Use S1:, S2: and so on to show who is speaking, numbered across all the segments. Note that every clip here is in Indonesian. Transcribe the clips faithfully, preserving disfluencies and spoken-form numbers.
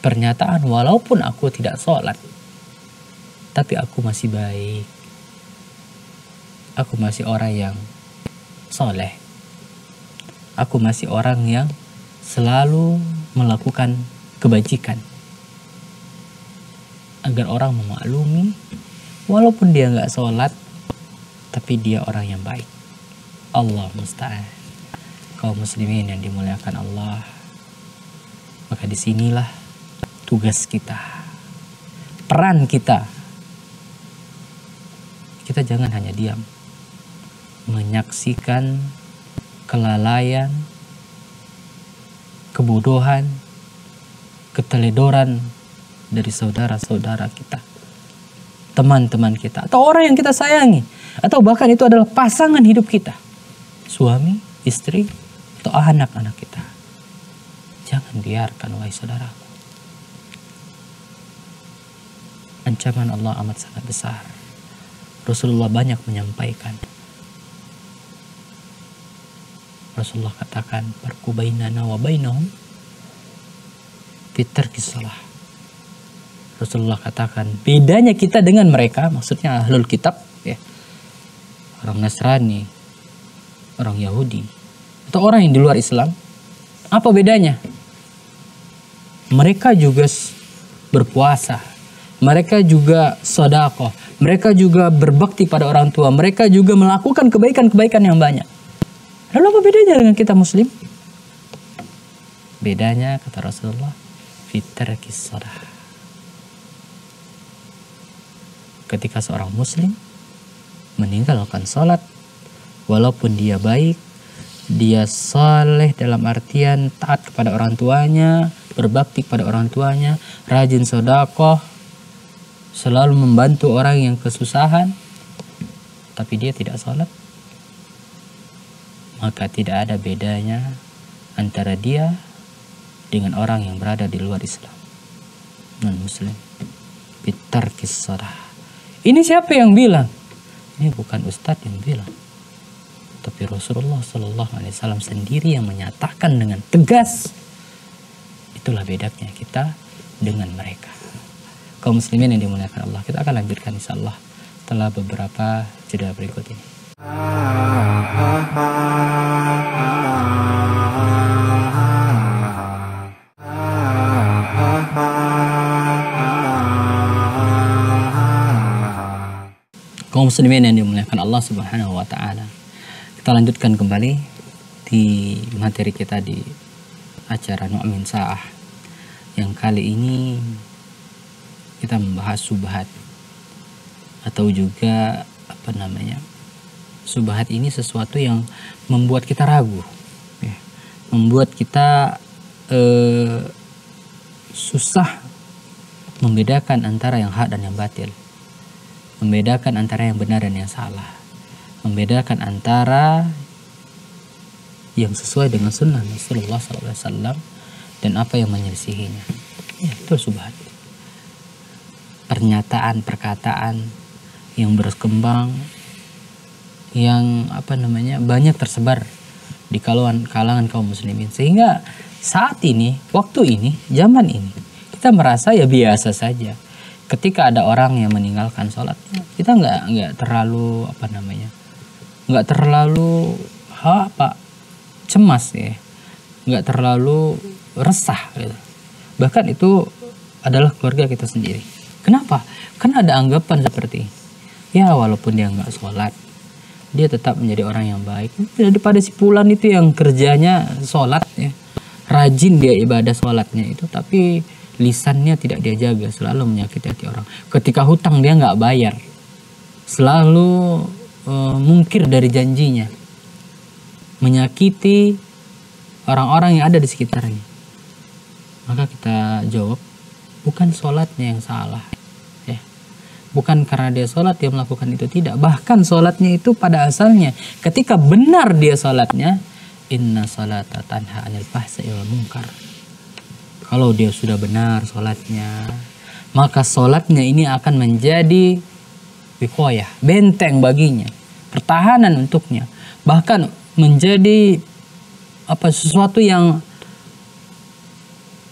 S1: pernyataan walaupun aku tidak sholat, tapi aku masih baik, aku masih orang yang soleh, aku masih orang yang selalu melakukan kebajikan, agar orang memaklumi walaupun dia nggak sholat, tapi dia orang yang baik. Allah musta'an. Kaum muslimin yang dimuliakan Allah, maka disinilah tugas kita, peran kita. Kita jangan hanya diam menyaksikan kelalaian, kebodohan, keteledoran dari saudara-saudara kita, teman-teman kita, atau orang yang kita sayangi, atau bahkan itu adalah pasangan hidup kita, suami, istri, atau anak-anak kita. Jangan biarkan, wahai saudaraku. Ancaman Allah amat sangat besar. Rasulullah banyak menyampaikan. Rasulullah katakan, "Farqu bainana wa bainahum fit tarkis shalah." Rasulullah katakan, bedanya kita dengan mereka, maksudnya ahlul kitab, ya, orang Nasrani, orang Yahudi, atau orang yang di luar Islam, apa bedanya? Mereka juga berpuasa, mereka juga sedekah, mereka juga berbakti pada orang tua, mereka juga melakukan kebaikan-kebaikan yang banyak. Lalu apa bedanya dengan kita muslim? Bedanya, kata Rasulullah, fitarkis shalah. Ketika seorang muslim meninggalkan salat, walaupun dia baik, dia saleh dalam artian taat kepada orang tuanya, berbakti kepada orang tuanya, rajin sedekah, selalu membantu orang yang kesusahan, tapi dia tidak salat, maka tidak ada bedanya antara dia dengan orang yang berada di luar Islam, non muslim. Bitarkis shalah. Ini siapa yang bilang? Ini bukan ustadz yang bilang, tapi Rasulullah Shallallahu Alaihi Wasallam sendiri yang menyatakan dengan tegas. Itulah bedanya kita dengan mereka. Kaum muslimin yang dimuliakan Allah, kita akan lanjutkan insyaallah setelah beberapa jeda berikut ini. Kaum muslimin yang dimuliakan Allah Subhanahu wa taala, kita lanjutkan kembali di materi kita di acara Nu'min Sa'ah, yang kali ini kita membahas subhat, atau juga apa namanya, subhat ini sesuatu yang membuat kita ragu, ya, membuat kita eh, susah membedakan antara yang hak dan yang batil, membedakan antara yang benar dan yang salah, membedakan antara yang sesuai dengan sunnah Rasulullah shallallahu alaihi wasallam dan apa yang menyelisihinya. Ya, itu subhat. Pernyataan, perkataan yang berkembang, yang apa namanya banyak tersebar di kalangan kalangan kaum muslimin, sehingga saat ini, waktu ini, zaman ini, kita merasa ya biasa saja. Ketika ada orang yang meninggalkan sholatnya, kita nggak nggak terlalu apa namanya, nggak terlalu ha, apa cemas, ya, nggak terlalu resah, gitu. Bahkan itu adalah keluarga kita sendiri. Kenapa? Karena ada anggapan seperti, ya walaupun dia nggak sholat, dia tetap menjadi orang yang baik. Daripada si Fulan itu yang kerjanya sholat, ya, rajin dia ibadah sholatnya itu, tapi lisannya tidak dia jaga, selalu menyakiti hati orang. Ketika hutang dia nggak bayar, selalu uh, mungkir dari janjinya, menyakiti orang-orang yang ada di sekitarnya. Maka kita jawab, bukan sholatnya yang salah, ya. Bukan karena dia sholat dia melakukan itu, tidak. Bahkan sholatnya itu pada asalnya, ketika benar dia sholatnya, inna sholata tanha anil fahsya'i wal munkar. Kalau dia sudah benar sholatnya, maka sholatnya ini akan menjadi wiqayah, benteng baginya, pertahanan untuknya, bahkan menjadi apa sesuatu yang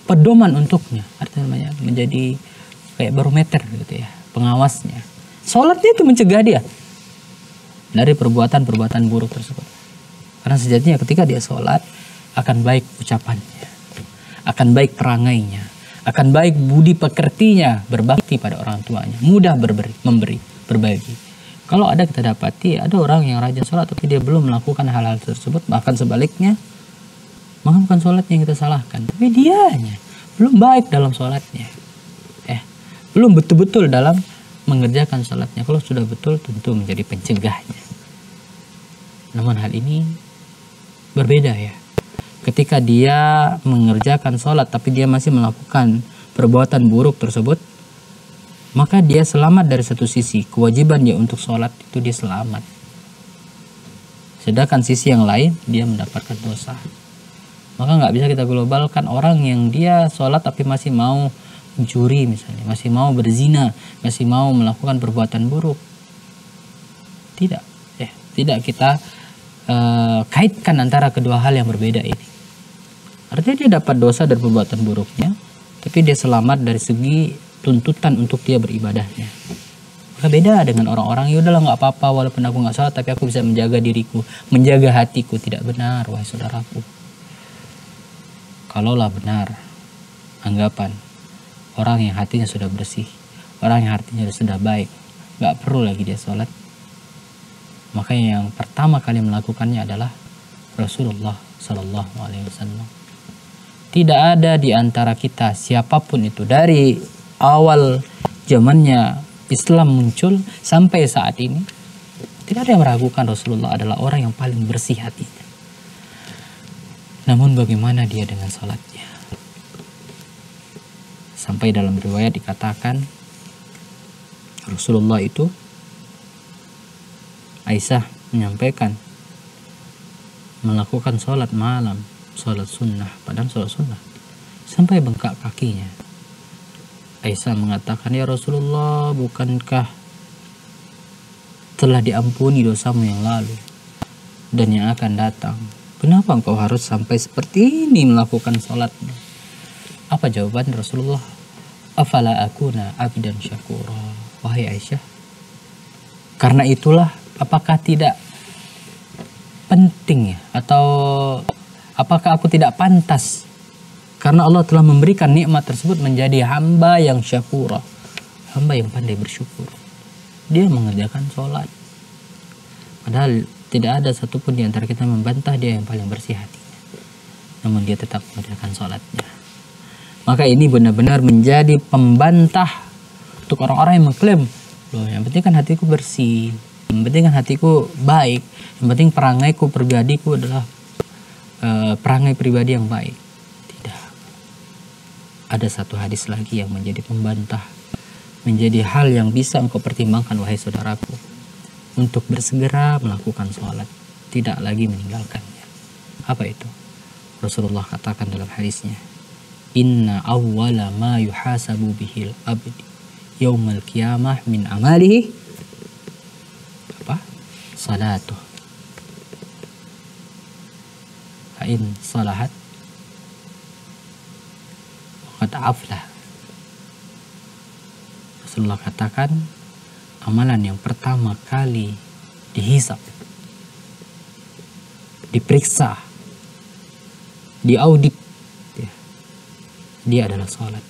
S1: pedoman untuknya, artinya menjadi kayak barometer gitu ya, pengawasnya. Sholatnya itu mencegah dia dari perbuatan-perbuatan buruk tersebut. Karena sejatinya ketika dia sholat, akan baik ucapannya, akan baik perangainya, akan baik budi pekertinya, berbakti pada orang tuanya, mudah berberi, memberi, berbagi. Kalau ada kita dapati, ada orang yang rajin sholat tapi dia belum melakukan hal-hal tersebut, bahkan sebaliknya, maka bukan sholatnya yang kita salahkan, tapi dianya belum baik dalam sholatnya, eh, belum betul-betul dalam mengerjakan sholatnya. Kalau sudah betul, tentu menjadi pencegahnya. Namun hal ini berbeda ya. Ketika dia mengerjakan sholat tapi dia masih melakukan perbuatan buruk tersebut, maka dia selamat dari satu sisi, kewajiban dia untuk sholat itu dia selamat. Sedangkan sisi yang lain dia mendapatkan dosa. Maka nggak bisa kita globalkan orang yang dia sholat tapi masih mau mencuri misalnya, masih mau berzina, masih mau melakukan perbuatan buruk. Tidak, eh, tidak kita uh, kaitkan antara kedua hal yang berbeda ini. Artinya dia dapat dosa dari perbuatan buruknya, tapi dia selamat dari segi tuntutan untuk dia beribadahnya. Maka beda dengan orang-orang, ya udahlah nggak apa-apa walaupun aku nggak sholat tapi aku bisa menjaga diriku, menjaga hatiku. Tidak benar, wahai saudaraku. Kalaulah benar anggapan orang yang hatinya sudah bersih, orang yang hatinya sudah baik, nggak perlu lagi dia sholat, maka yang pertama kali melakukannya adalah Rasulullah Shallallahu Alaihi Wasallam. Tidak ada di antara kita siapapun itu dari awal zamannya Islam muncul sampai saat ini, tidak ada yang meragukan Rasulullah adalah orang yang paling bersih hatinya. Namun bagaimana dia dengan sholatnya? Sampai dalam riwayat dikatakan Rasulullah itu, Aisyah menyampaikan, melakukan sholat malam, sholat sunnah, padahal sholat sunnah, sampai bengkak kakinya. Aisyah mengatakan, ya Rasulullah, bukankah telah diampuni dosamu yang lalu dan yang akan datang? Kenapa engkau harus sampai seperti ini melakukan sholatnya? Apa jawaban Rasulullah? Afala akuna abdan syakura. Wahai Aisyah, karena itulah, apakah tidak penting ya, atau apakah aku tidak pantas karena Allah telah memberikan nikmat tersebut menjadi hamba yang syakura, hamba yang pandai bersyukur. Dia mengerjakan sholat, padahal tidak ada satupun di antara kita membantah dia yang paling bersih hatinya, namun dia tetap mengerjakan sholatnya. Maka ini benar-benar menjadi pembantah untuk orang-orang yang mengklaim, loh yang penting kan hatiku bersih, yang penting kan hatiku baik, yang penting perangaiku pribadiku adalah uh, perangai pribadi yang baik. Tidak. Ada satu hadis lagi yang menjadi pembantah, menjadi hal yang bisa engkau pertimbangkan wahai saudaraku, untuk bersegera melakukan sholat, tidak lagi meninggalkannya. Apa itu? Rasulullah katakan dalam hadisnya, inna awwala ma yuhasabu bihil abdi yaumal qiyamah min amalihi apa? Salatuh. Fa'in salahat waqad aflah. Rasulullah katakan, amalan yang pertama kali dihisab, diperiksa, diaudit, ya, dia adalah salat.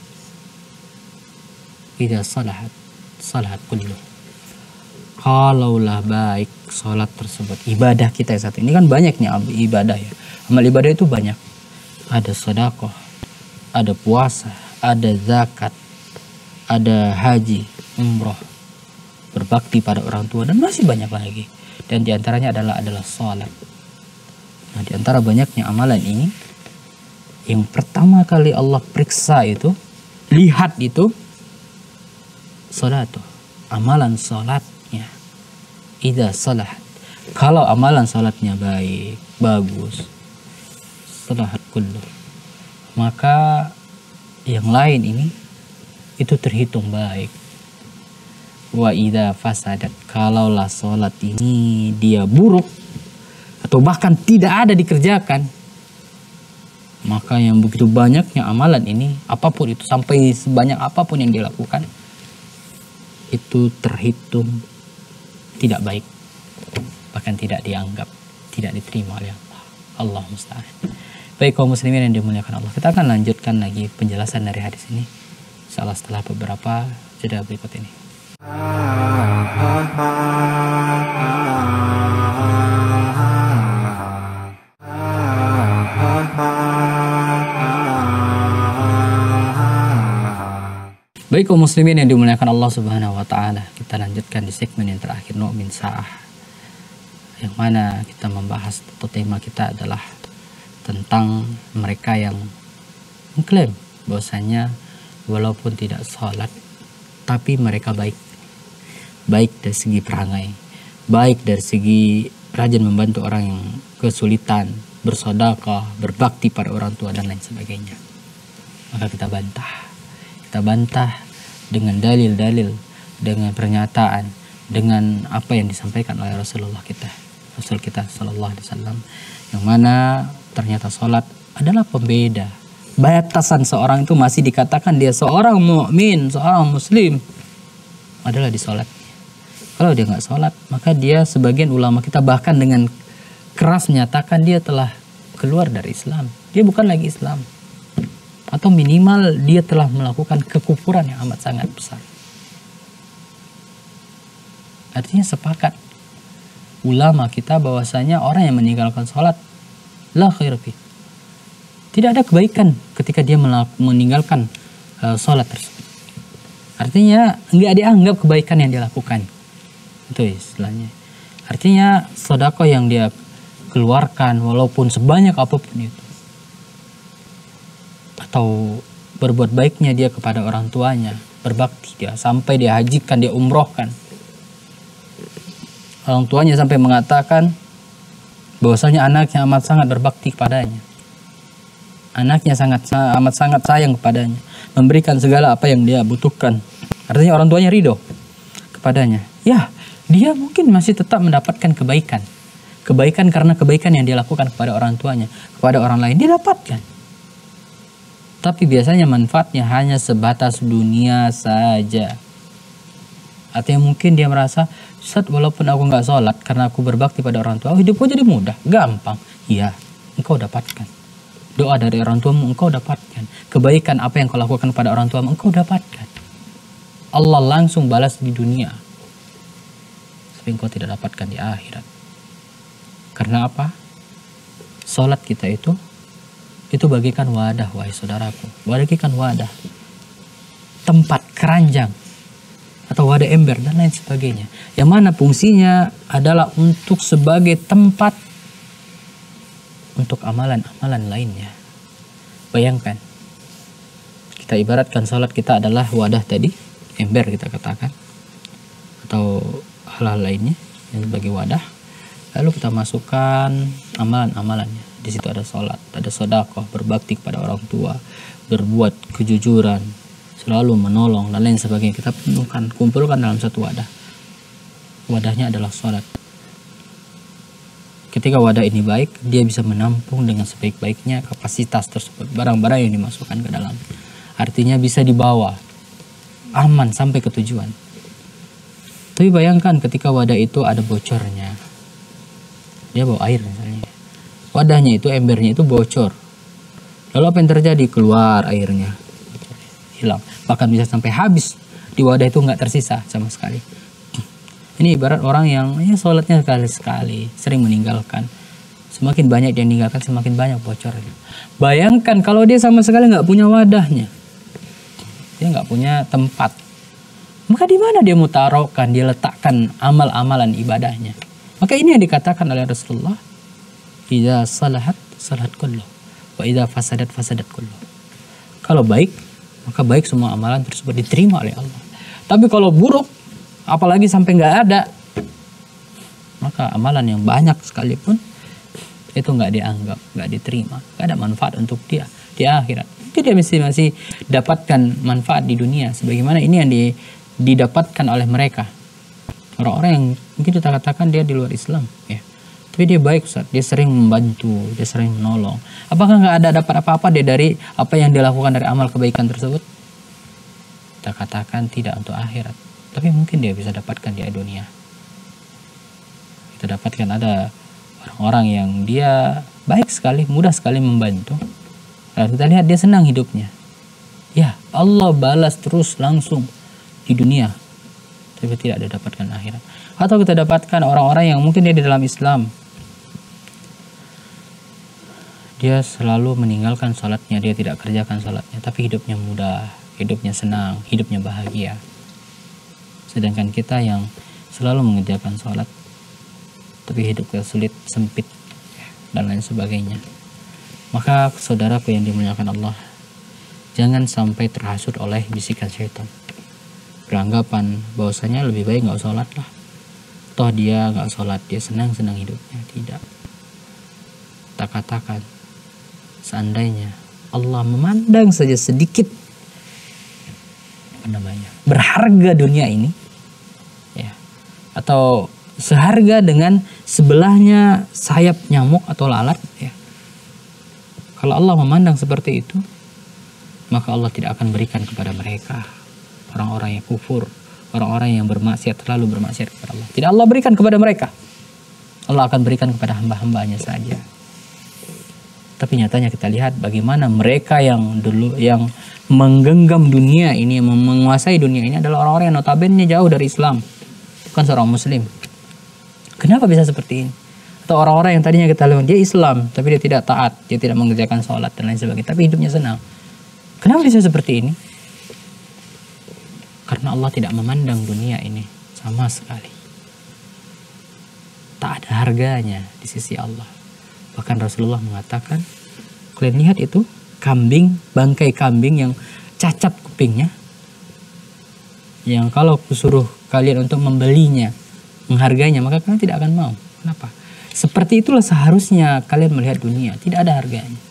S1: Idza salahat, salahat kullu. Kalaulah baik salat tersebut, ibadah kita saat ini kan banyaknya ibadah ya. Amal ibadah itu banyak. Ada sedekah, ada puasa, ada zakat, ada haji, umroh, berbakti pada orang tua, dan masih banyak lagi. Dan diantaranya adalah adalah salat. Nah, diantara banyaknya amalan ini, yang pertama kali Allah periksa itu, lihat itu, salat, amalan salatnya. Idza salahat, kalau amalan salatnya baik, bagus, salahat kullu, maka yang lain ini itu terhitung baik. Wa idza fasadat, kalaulah salat ini dia buruk atau bahkan tidak ada dikerjakan, Maka yang begitu banyaknya amalan ini, apapun itu, sampai sebanyak apapun yang dilakukan, itu terhitung tidak baik, bahkan tidak dianggap, tidak diterima oleh Allah. Allah musta'an. Baik kaum muslimin yang dimuliakan Allah, kita akan lanjutkan lagi penjelasan dari hadis ini insyaallah setelah beberapa jeda berikut ini. Baik kaum muslimin yang dimuliakan Allah Subhanahu wa taala, kita lanjutkan di segmen yang terakhir Nu'min Sa'ah, yang mana kita membahas atau tema kita adalah tentang mereka yang mengklaim bahwasanya walaupun tidak sholat tapi mereka baik. Baik dari segi perangai, baik dari segi rajin membantu orang yang kesulitan, bersedekah, berbakti pada orang tua dan lain sebagainya. Maka kita bantah. Kita bantah dengan dalil-dalil, dengan pernyataan, dengan apa yang disampaikan oleh Rasulullah kita, Rasul kita Sallallahu Alaihi Wasallam, yang mana ternyata sholat adalah pembeda. Batasan seorang itu masih dikatakan dia seorang mukmin, seorang muslim adalah di sholat. Kalau dia nggak sholat, maka dia, sebagian ulama kita bahkan dengan keras menyatakan dia telah keluar dari Islam. Dia bukan lagi Islam. Atau minimal dia telah melakukan kekufuran yang amat sangat besar. Artinya sepakat ulama kita bahwasanya orang yang meninggalkan sholat la khair fi, tidak ada kebaikan ketika dia meninggalkan uh, sholat tersebut. Artinya nggak dianggap kebaikan yang dilakukan. Itu istilahnya. Artinya sedekah yang dia keluarkan walaupun sebanyak apapun itu, atau berbuat baiknya dia kepada orang tuanya, berbakti dia sampai dia hajikan, dia umrohkan, orang tuanya sampai mengatakan bahwasanya anaknya amat sangat berbakti kepadanya, anaknya sangat amat sangat sayang kepadanya, memberikan segala apa yang dia butuhkan. Artinya orang tuanya ridho kepadanya. Ya, dia mungkin masih tetap mendapatkan kebaikan. Kebaikan karena kebaikan yang dia lakukan kepada orang tuanya, kepada orang lain dia dapatkan. Tapi biasanya manfaatnya hanya sebatas dunia saja. Artinya mungkin dia merasa, Ustaz, walaupun aku nggak sholat karena aku berbakti pada orang tua, hidupku jadi mudah, gampang. Iya, engkau dapatkan. Doa dari orang tuamu engkau dapatkan. Kebaikan apa yang kau lakukan pada orang tuamu engkau dapatkan. Allah langsung balas di dunia, tapi engkau tidak dapatkan di akhirat. Karena apa? Sholat kita itu itu bagikan wadah, wahai saudaraku, bagikan wadah, tempat keranjang atau wadah ember dan lain sebagainya, yang mana fungsinya adalah untuk sebagai tempat untuk amalan-amalan lainnya. Bayangkan, kita ibaratkan salat kita adalah wadah tadi, ember kita katakan, atau hal-hal lainnya yang sebagai wadah, lalu kita masukkan amalan-amalannya. Di situ ada sholat, ada sedekah, berbakti kepada orang tua, berbuat kejujuran, selalu menolong dan lain sebagainya. Kita penuhkan, kumpulkan dalam satu wadah. Wadahnya adalah sholat. Ketika wadah ini baik, dia bisa menampung dengan sebaik-baiknya kapasitas tersebut, barang-barang yang dimasukkan ke dalam. Artinya bisa dibawa aman sampai ke tujuan. Tapi bayangkan ketika wadah itu ada bocornya, dia bawa air misalnya, wadahnya itu, embernya itu bocor, lalu apa yang terjadi? Keluar airnya, hilang, bahkan bisa sampai habis di wadah itu, nggak tersisa sama sekali. Ini ibarat orang yang ya sholatnya sekali-sekali, sering meninggalkan, semakin banyak dia meninggalkan semakin banyak bocornya. Bayangkan kalau dia sama sekali nggak punya wadahnya, dia nggak punya tempat, maka di mana dia mutarokan, dia letakkan amal-amalan ibadahnya? Maka ini yang dikatakan oleh Rasulullah, idza salahat salahat kullu wa idza fasadat fasadat kullu. Kalau baik, maka baik semua amalan tersebut diterima oleh Allah. Tapi kalau buruk, apalagi sampai nggak ada, maka amalan yang banyak sekalipun itu nggak dianggap, nggak diterima, nggak ada manfaat untuk dia di akhirat. Itu dia mesti masih dapatkan manfaat di dunia, sebagaimana ini yang di, didapatkan oleh mereka, orang-orang yang mungkin kita katakan dia di luar Islam, ya. Tapi dia baik Ustaz, dia sering membantu, dia sering menolong. Apakah nggak ada dapat apa-apa dia dari apa yang dia lakukan dari amal kebaikan tersebut? Kita katakan tidak untuk akhirat, tapi mungkin dia bisa dapatkan di dunia. Kita dapatkan ada orang-orang yang dia baik sekali, mudah sekali membantu. Lalu kita lihat dia senang hidupnya. Ya, Allah balas terus langsung di dunia, tapi tidak didapatkan akhirat. Atau kita dapatkan orang-orang yang mungkin dia di dalam Islam, dia selalu meninggalkan sholatnya, dia tidak kerjakan sholatnya, tapi hidupnya mudah, hidupnya senang, hidupnya bahagia. Sedangkan kita yang selalu mengerjakan sholat, tapi hidupnya sulit, sempit, dan lain sebagainya. Maka saudaraku yang dimuliakan Allah, jangan sampai terhasut oleh bisikan syaitan, beranggapan bahwasanya lebih baik nggak sholat lah, toh dia nggak sholat, dia senang-senang hidupnya. Tidak. Tak katakan, seandainya Allah memandang saja sedikit apa namanya berharga dunia ini, ya, atau seharga dengan sebelahnya sayap nyamuk atau lalat, ya. Kalau Allah memandang seperti itu, maka Allah tidak akan berikan kepada mereka orang-orang yang kufur, orang-orang yang bermaksiat, terlalu bermaksiat kepada Allah. Tidak Allah berikan kepada mereka. Allah akan berikan kepada hamba-hambanya saja. Tapi nyatanya kita lihat bagaimana mereka yang dulu yang menggenggam dunia ini, yang menguasai dunia ini adalah orang-orang yang notabene jauh dari Islam, bukan seorang Muslim. Kenapa bisa seperti ini? Atau orang-orang yang tadinya kita lihat dia Islam, tapi dia tidak taat, dia tidak mengerjakan sholat dan lain sebagainya, tapi hidupnya senang. Kenapa bisa seperti ini? Karena Allah tidak memandang dunia ini sama sekali. Tak ada harganya di sisi Allah. Bahkan Rasulullah mengatakan, kalian lihat itu kambing, bangkai kambing yang cacat kupingnya, yang kalau kusuruh kalian untuk membelinya, menghargainya, maka kalian tidak akan mau. Kenapa? Seperti itulah seharusnya kalian melihat dunia, tidak ada harganya.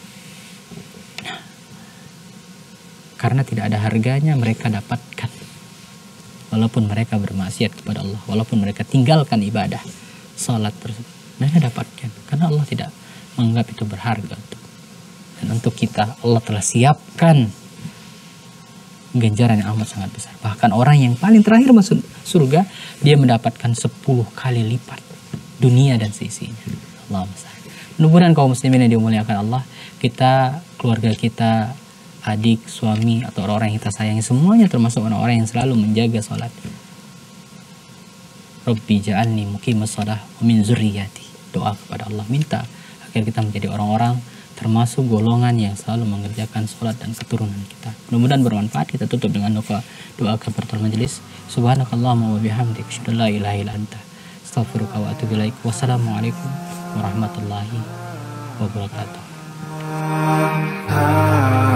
S1: Karena tidak ada harganya mereka dapatkan. Walaupun mereka bermaksiat kepada Allah, walaupun mereka tinggalkan ibadah salat tersebut, mereka dapatkan. Karena Allah tidak menganggap itu berharga. Dan untuk kita Allah telah siapkan ganjaran yang amat sangat besar. Bahkan orang yang paling terakhir masuk surga, dia mendapatkan sepuluh kali lipat dunia dan seisinya. Allahumma shalli. Mudah-mudahan kaum muslimin yang dimuliakan Allah, kita, keluarga kita, adik, suami, atau orang-orang yang kita sayangi, semuanya termasuk orang-orang yang selalu menjaga sholat. Rabbi ja'alni muqimas shalah wa min zurriyati. Doa kepada Allah, minta agar kita menjadi orang-orang termasuk golongan yang selalu mengerjakan sholat dan keturunan kita. Mudah-mudahan bermanfaat. Kita tutup dengan doa doa kafaratul majelis. Subhanakallahumma wa bihamdika asyhadu an la ilaha illa anta astaghfiruka wa atubu ilaik. Wassalamualaikum warahmatullahi wabarakatuh.